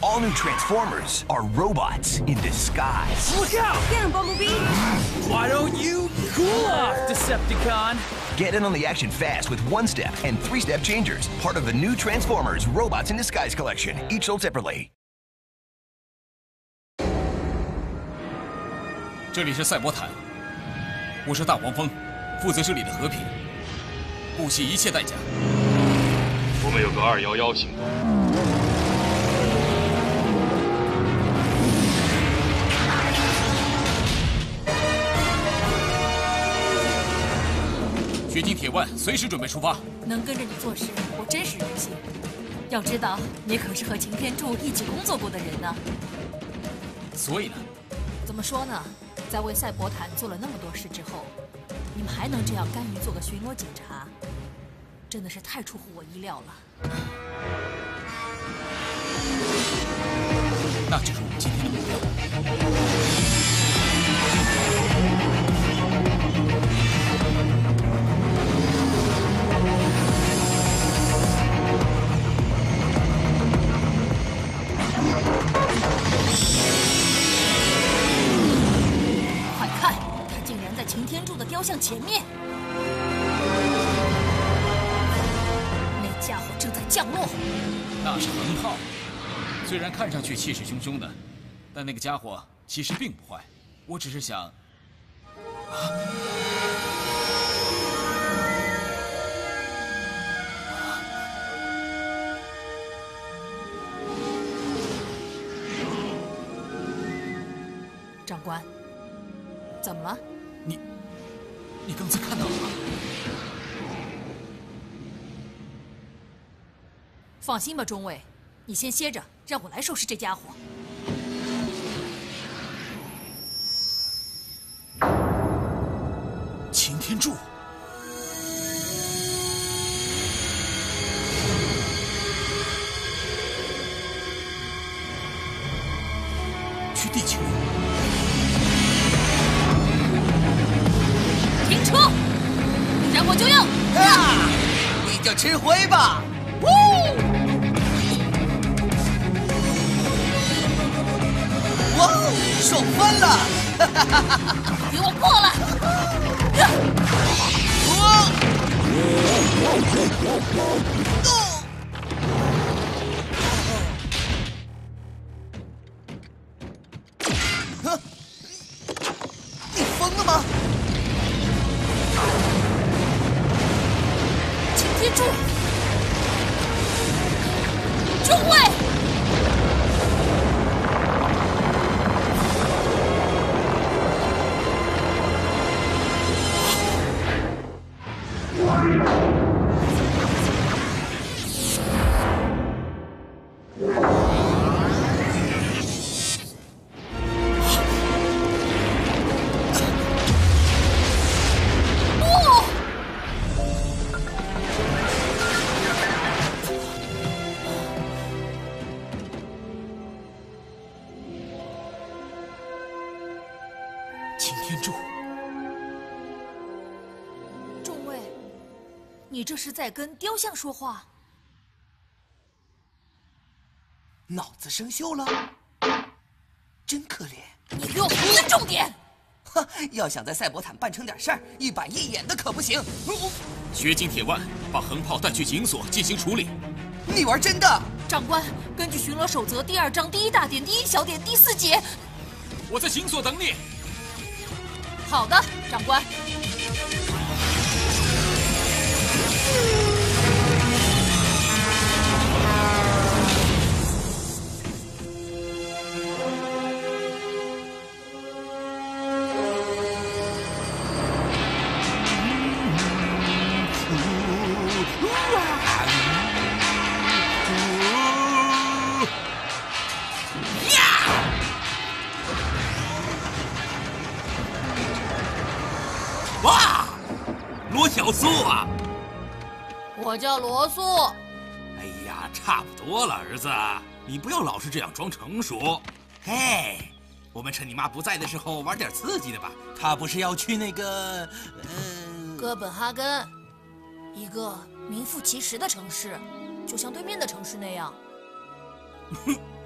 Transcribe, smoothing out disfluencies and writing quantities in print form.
All new Transformers are robots in disguise. Look out! Get him, Bumblebee! Why don't you cool off, Decepticon? Get in on the action fast with one-step and three-step changers, part of the new Transformers Robots in Disguise collection, each sold separately. 这里是赛博坦，我是大黄蜂，负责这里的和平，不惜一切代价。 我们有个211行动。 掘金铁腕随时准备出发。 能跟着你做事，我真是荣幸。要知道，你可是和擎天柱一起工作过的人呢。 所以呢？ 怎么说呢？在为赛博坦做了那么多事之后，你们还能这样甘于做个巡逻警察，真的是太出乎我意料了。 那就是我们今天的目标。 擎天柱的雕像前面，那家伙正在降落。 那是横炮，虽然看上去气势汹汹的，但那个家伙其实并不坏。我只是想， 长官，怎么了？ 你刚才看到了吗？ 放心吧，中尉，你先歇着，让我来收拾这家伙。 擎天柱，去地球。 停车！燃火就要！ 啊！你就吃灰吧！呜！哇哦，爽翻了！哈哈哈哈！ 给我过来！ 你疯了吗？ 天柱，中尉， 擎天柱， 中尉，你这是在跟雕像说话？ 脑子生锈了，真可怜。 你给我尊重点！ 哈，要想在赛博坦办成点事儿，一板一眼的可不行。 掘金铁腕，把横炮带去警所进行处理。 你玩真的？ 长官，根据巡逻守则第2章第1大点第1小点第4节， 我在警所等你。 好的，长官。 哇，罗小苏啊！ 我叫罗素。 哎呀，差不多了，儿子，你不要老是这样装成熟。嘿，我们趁你妈不在的时候玩点刺激的吧。 他不是要去那个…… 哥本哈根，一个名副其实的城市，就像对面的城市那样。